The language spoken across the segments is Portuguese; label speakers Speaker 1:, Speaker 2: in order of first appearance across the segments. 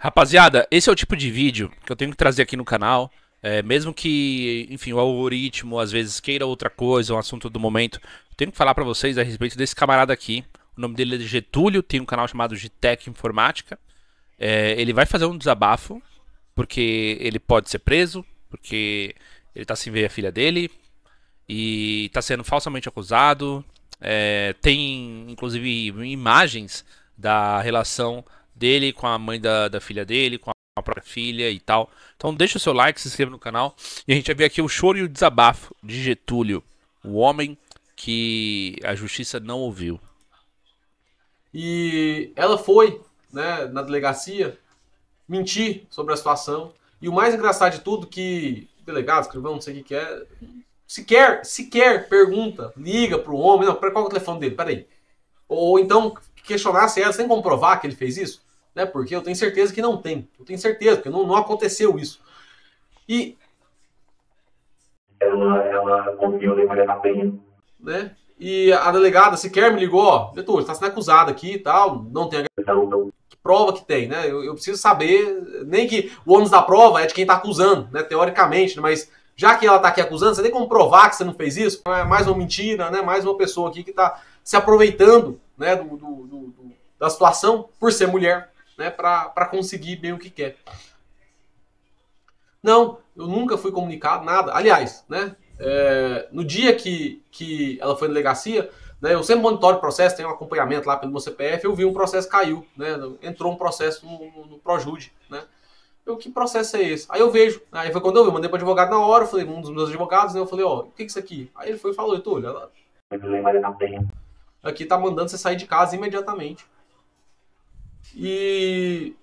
Speaker 1: Rapaziada, esse é o tipo de vídeo que eu tenho que trazer aqui no canal. Mesmo que, enfim, o algoritmo às vezes queira outra coisa, um assunto do momento, eu tenho que falar pra vocês a respeito desse camarada aqui. O nome dele é Getúlio, tem um canal chamado Gtech Informática. Ele vai fazer um desabafo, porque ele pode ser preso, porque ele tá sem ver a filha dele e tá sendo falsamente acusado. Tem, inclusive, imagens da relação dele com a mãe da filha dele, com a própria filha e tal. Então deixa o seu like, se inscreva no canal. E a gente vai ver aqui o choro e o desabafo de Getúlio, o homem que a justiça não ouviu.
Speaker 2: E ela foi, né, na delegacia mentir sobre a situação. E o mais engraçado de tudo que o delegado, escrivão, não sei o que é, sequer pergunta, liga pro homem, não, qual é o telefone dele? Peraí. Ou então questionar se ela sem comprovar que ele fez isso, né? Porque eu tenho certeza que não tem. Eu tenho certeza, porque não aconteceu isso. E ela conseguiu levar a penha, né? E a delegada sequer me ligou, ó, Getúlio, está sendo acusado aqui e tal, não tem que prova que tem, né? Eu preciso saber, nem que o ônus da prova é de quem está acusando, né? Teoricamente, né? Mas já que ela está aqui acusando, você tem como provar que você não fez isso? É mais uma mentira, né? Mais uma pessoa aqui que está se aproveitando, né? Da situação por ser mulher, né? Para conseguir bem o que quer. Não, eu nunca fui comunicado, nada. Aliás, né? No dia que ela foi na delegacia, né, eu sempre monitoro o processo, tenho um acompanhamento lá pelo meu CPF, eu vi um processo caiu, né? Entrou um processo no Projude, né? Que processo é esse? Aí eu vejo, aí foi quando eu vi, eu mandei para advogado na hora, eu falei, um dos meus advogados, né, eu falei, ó, o que é isso aqui? Aí ele foi e falou, Getúlio, ela aqui tá mandando você sair de casa imediatamente. E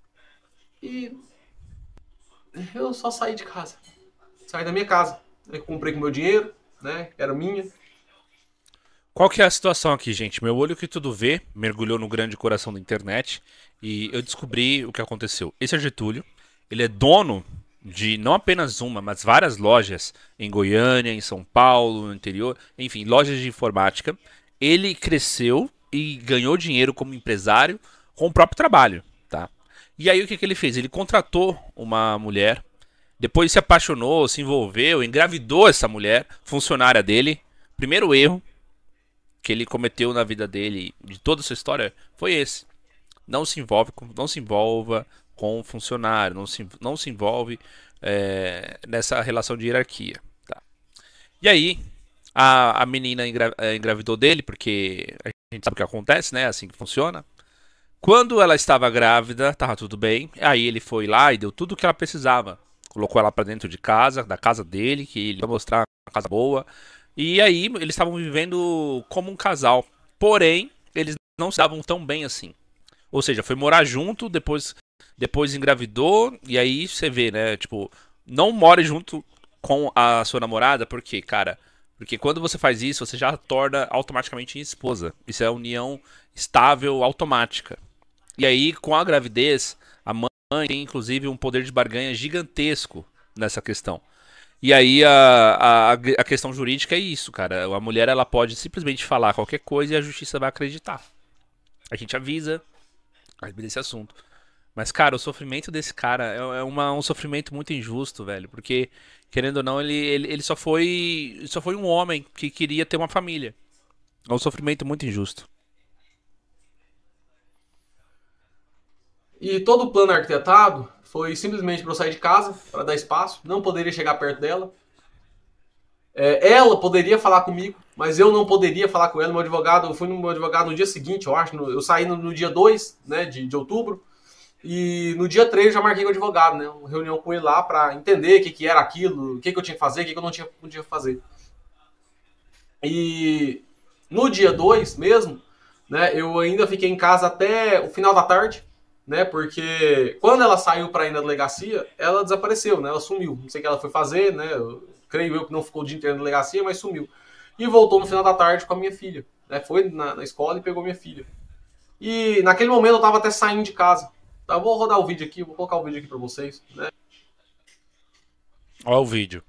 Speaker 2: eu só saí de casa. Saí da minha casa. Eu comprei com meu dinheiro, né? Era minha.
Speaker 1: Qual que é a situação aqui, gente? Meu olho que tudo vê mergulhou no grande coração da internet e eu descobri o que aconteceu. Esse é Getúlio, ele é dono de não apenas uma, mas várias lojas em Goiânia, em São Paulo, no interior, enfim, lojas de informática. Ele cresceu e ganhou dinheiro como empresário com o próprio trabalho, tá? E aí o que que ele fez? Ele contratou uma mulher, depois se apaixonou, se envolveu, engravidou essa mulher, funcionária dele. Primeiro erro que ele cometeu na vida dele, de toda a sua história, foi esse. Não se envolva com o funcionário, não se envolve nessa relação de hierarquia. Tá? E aí, a menina engravidou dele, porque a gente sabe o que acontece, né? Assim que funciona. Quando ela estava grávida, tava tudo bem. Aí ele foi lá e deu tudo o que ela precisava. Colocou ela para dentro de casa, da casa dele, que ele ia mostrar uma casa boa. E aí eles estavam vivendo como um casal. Porém, eles não se davam tão bem assim. Ou seja, foi morar junto, depois engravidou, e aí você vê, né? Tipo, não more junto com a sua namorada, por quê, cara? Porque quando você faz isso, você já torna automaticamente esposa. Isso é união estável automática. E aí, com a gravidez, a mãe tem inclusive um poder de barganha gigantesco nessa questão. E aí a questão jurídica é isso, cara. A mulher ela pode simplesmente falar qualquer coisa e a justiça vai acreditar. A gente avisa a respeito desse assunto. Mas, cara, o sofrimento desse cara um sofrimento muito injusto, velho. Porque, querendo ou não, ele só foi um homem que queria ter uma família. É um sofrimento muito injusto.
Speaker 2: E todo o plano arquitetado foi simplesmente para eu sair de casa, para dar espaço. Não poderia chegar perto dela. Ela poderia falar comigo, mas eu não poderia falar com ela. Meu advogado, eu fui no meu advogado no dia seguinte, eu acho. Eu saí no dia 2, né, de outubro. E no dia 3 eu já marquei com o advogado, né? Uma reunião com ele lá para entender o que era aquilo, o que eu tinha que fazer, o que eu não tinha que fazer. E no dia 2 mesmo, né, eu ainda fiquei em casa até o final da tarde, né? Porque quando ela saiu para ir na delegacia, ela desapareceu, né? Ela sumiu. Não sei o que ela foi fazer, né? Creio eu que não ficou o dia inteiro na delegacia, mas sumiu. E voltou no final da tarde com a minha filha, né? Foi na escola e pegou minha filha. E naquele momento eu tava até saindo de casa. Tá, eu vou rodar o vídeo aqui, vou colocar o vídeo aqui para vocês, né?
Speaker 1: Olha o vídeo.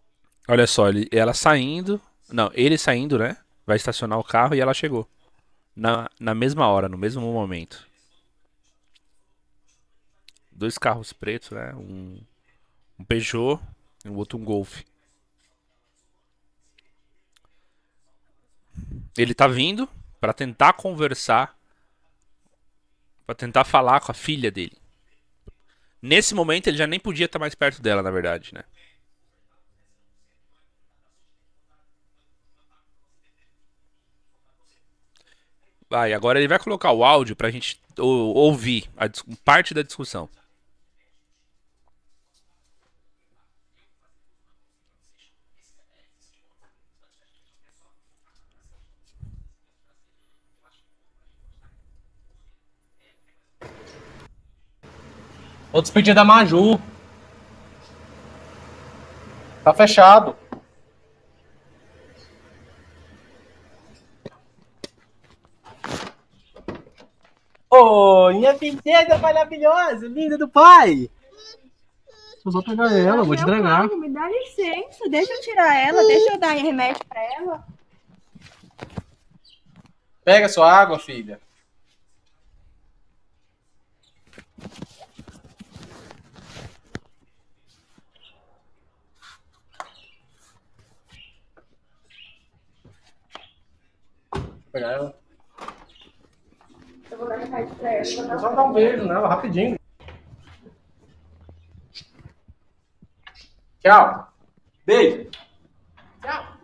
Speaker 1: Olha só, ela saindo. Não, ele saindo, né? Vai estacionar o carro e ela chegou. na mesma hora, no mesmo momento. Dois carros pretos, né? Um Peugeot e o outro um Golf. Ele tá vindo pra tentar conversar, pra tentar falar com a filha dele. Nesse momento ele já nem podia estar mais perto dela, na verdade, né? Vai, agora ele vai colocar o áudio pra gente ouvir parte da discussão.
Speaker 2: Vou despedir da Maju. Tá fechado.
Speaker 3: Ô, minha princesa maravilhosa, linda do pai!
Speaker 2: Eu vou pegar ela, vou te entregar.
Speaker 4: Me dá licença, deixa eu tirar ela, deixa eu dar remédio pra ela.
Speaker 2: Pega sua água, filha. Vou pegar ela.
Speaker 4: Eu vou dar remédio pra ela.
Speaker 2: Vou só dar um beijo nela, rapidinho. Tchau. Beijo.
Speaker 4: Tchau.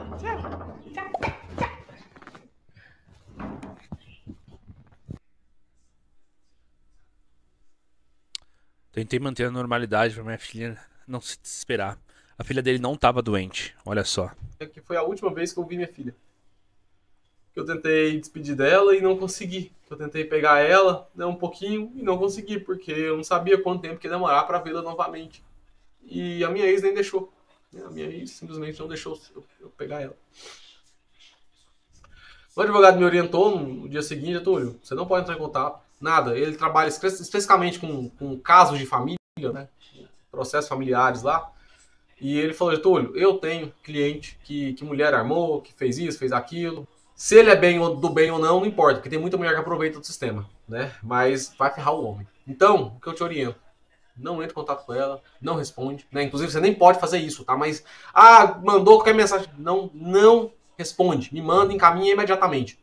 Speaker 1: Tentei manter a normalidade pra minha filha não se desesperar. A filha dele não tava doente, olha só.
Speaker 2: Que foi a última vez que eu vi minha filha. Eu tentei despedir dela e não consegui. Eu tentei pegar ela, né, um pouquinho e não consegui, porque eu não sabia quanto tempo que ia demorar para vê-la novamente. E a minha ex nem deixou. A minha ex simplesmente não deixou eu pegar ela. O advogado me orientou no dia seguinte: Túlio, você não pode entrar em contato, nada. Ele trabalha especificamente com casos de família, né, processos familiares lá. E ele falou: Túlio, eu tenho cliente que mulher armou, que fez isso, fez aquilo. Se ele é do bem ou não, não importa, porque tem muita mulher que aproveita do sistema, né? Mas vai ferrar o homem. Então, o que eu te oriento? Não entre em contato com ela, não responde, né? Inclusive, você nem pode fazer isso, tá? Mas, mandou qualquer mensagem. Não responde. Me manda, encaminha imediatamente.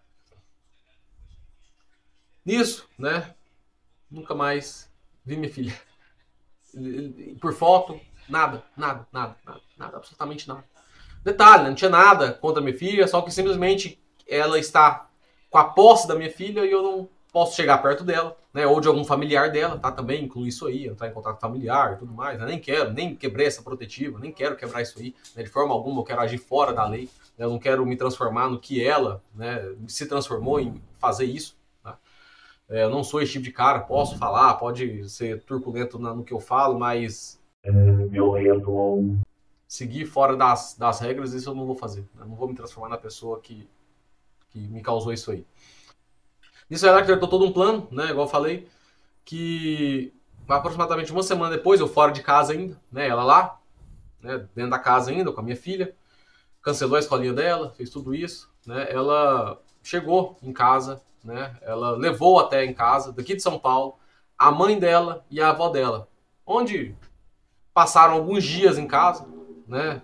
Speaker 2: Nisso, né? Nunca mais vi minha filha. Por foto, nada, absolutamente nada. Detalhe, não tinha nada contra minha filha, só que simplesmente ela está com a posse da minha filha e eu não posso chegar perto dela, né? Ou de algum familiar dela, tá? Também inclui isso aí, entrar em contato familiar e tudo mais. Eu nem quero, nem quebrei essa protetiva, nem quero quebrar isso aí, né? De forma alguma eu quero agir fora da lei, né? Eu não quero me transformar no que ela, né, se transformou em fazer isso, tá? Eu não sou esse tipo de cara, posso falar, pode ser turbulento no que eu falo, mas violento ou seguir fora das regras, isso eu não vou fazer. Eu não vou me transformar na pessoa que me causou isso aí. Nisso ela acertou todo um plano, né? Igual eu falei, que aproximadamente uma semana depois, eu fora de casa ainda, né? Ela lá, né? Dentro da casa ainda, com a minha filha, cancelou a escolinha dela, fez tudo isso, né? Ela chegou em casa, né? Ela levou até em casa, daqui de São Paulo, a mãe dela e a avó dela, onde passaram alguns dias em casa, né?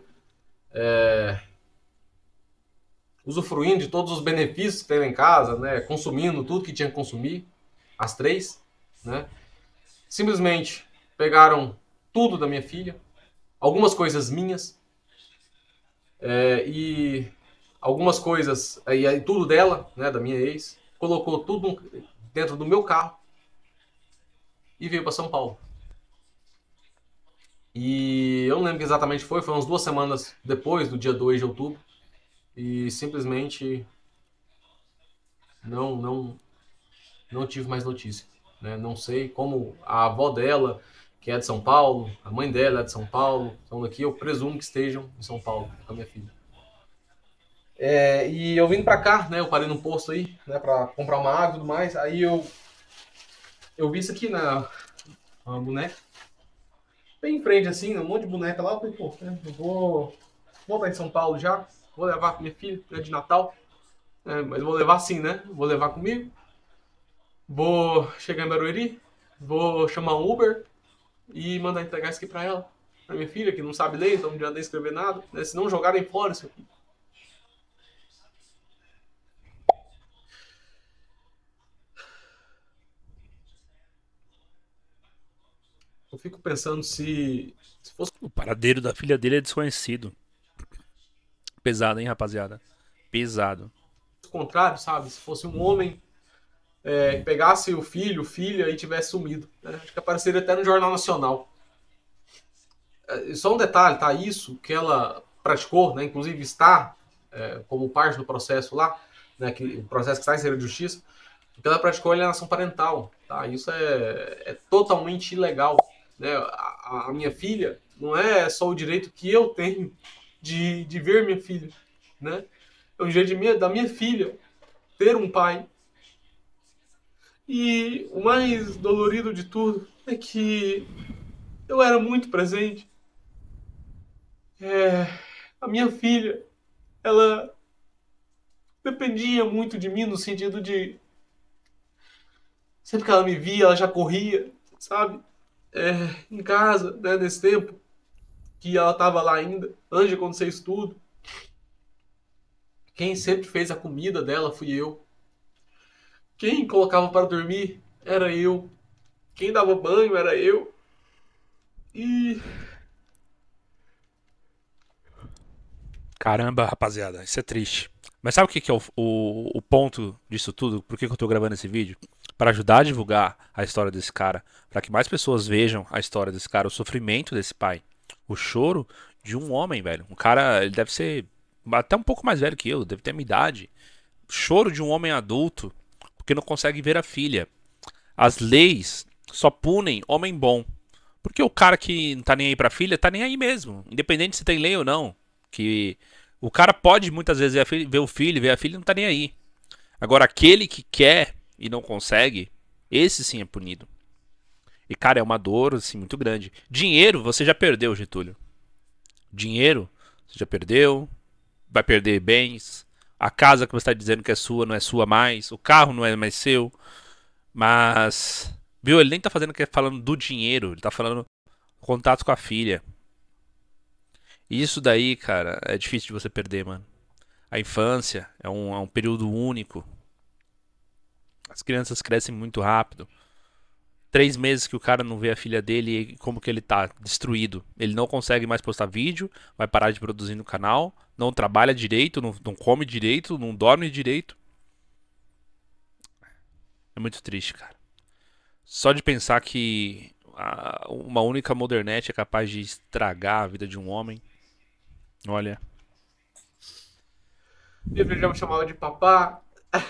Speaker 2: Usufruindo de todos os benefícios que tem lá em casa, né? Consumindo tudo que tinha que consumir, as três, né? Simplesmente pegaram tudo da minha filha, algumas coisas minhas, e algumas coisas, e tudo dela, né? Da minha ex, colocou tudo dentro do meu carro e veio para São Paulo. E eu não lembro que exatamente foi umas 2 semanas depois do dia 2 de outubro. E simplesmente não tive mais notícia, né? Não sei como a avó dela, que é de São Paulo, a mãe dela é de São Paulo, estão aqui, eu presumo que estejam em São Paulo com a minha filha. E eu vindo pra cá, né? Eu parei num posto aí, né? Pra comprar uma água e tudo mais. Aí eu vi isso aqui uma boneca. Bem em frente assim, um monte de boneca lá. Eu falei, eu vou voltar em São Paulo já. Vou levar pra minha filha, né, de Natal. Mas vou levar sim, né? Vou levar comigo. Vou chegar em Barueri, vou chamar um Uber e mandar entregar isso aqui pra ela. Pra minha filha, que não sabe ler, então não adianta nem escrever nada. Né? Se não jogarem fora isso aqui. Eu fico pensando se fosse
Speaker 1: O paradeiro da filha dele é desconhecido. Pesado, hein, rapaziada? Pesado.
Speaker 2: o contrário, sabe? Se fosse um homem que pegasse o filho, filha e tivesse sumido. Né? Acho que apareceria até no Jornal Nacional. Só um detalhe, tá? Isso que ela praticou, né? Inclusive está como parte do processo lá, né? O processo que está em segredo de justiça, o que ela praticou é alienação parental, tá? Isso é totalmente ilegal, né? A minha filha não é só o direito que eu tenho de ver minha filha, né? É o direito da minha filha ter um pai. E o mais dolorido de tudo é que eu era muito presente. A minha filha, ela dependia muito de mim no sentido de sempre que ela me via, ela já corria, sabe? Em casa, né, nesse tempo que ela estava lá ainda, antes de acontecer isso tudo. Quem sempre fez a comida dela fui eu. Quem colocava para dormir era eu. Quem dava banho era eu. E
Speaker 1: Caramba, rapaziada, isso é triste. Mas sabe o que é o ponto disso tudo? Por que eu tô gravando esse vídeo? Para ajudar a divulgar a história desse cara. Para que mais pessoas vejam a história desse cara, o sofrimento desse pai. O choro de um homem, velho. Um cara, ele deve ser até um pouco mais velho que eu, deve ter a minha idade. Choro de um homem adulto porque não consegue ver a filha. As leis só punem homem bom. Porque o cara que não tá nem aí pra filha, tá nem aí mesmo. Independente se tem lei ou não. Que o cara pode muitas vezes ver o filho, ver a filha e não tá nem aí. Agora, aquele que quer e não consegue, esse sim é punido. E, cara, é uma dor, assim, muito grande. Dinheiro, você já perdeu, Getúlio. Dinheiro, você já perdeu. Vai perder bens. A casa que você está dizendo que é sua, não é sua mais. O carro não é mais seu. Mas, viu, ele nem tá falando do dinheiro. Ele tá falando contato com a filha. E isso daí, cara, é difícil de você perder, mano. A infância é um período único. As crianças crescem muito rápido. 3 meses que o cara não vê a filha dele e como que ele tá destruído. Ele não consegue mais postar vídeo, vai parar de produzir no canal, não trabalha direito, não come direito, não dorme direito. É muito triste, cara. Só de pensar que uma única modernete é capaz de estragar a vida de um homem. Olha.
Speaker 2: minha filha já me chamava de papá.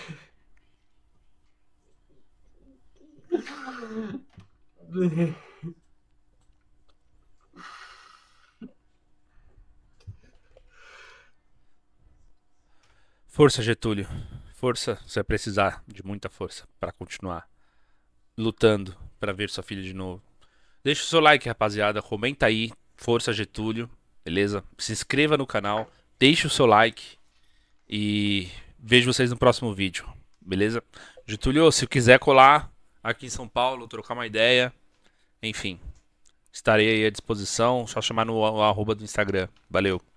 Speaker 1: Força, Getúlio. Força, você vai precisar de muita força para continuar lutando para ver sua filha de novo. Deixa o seu like, rapaziada. Comenta aí. Força, Getúlio. Beleza? Se inscreva no canal. Deixe o seu like. E vejo vocês no próximo vídeo. Beleza? Getúlio, se quiser colar aqui em São Paulo, trocar uma ideia. Enfim. Estarei aí à disposição. Só chamar no arroba do Instagram. Valeu.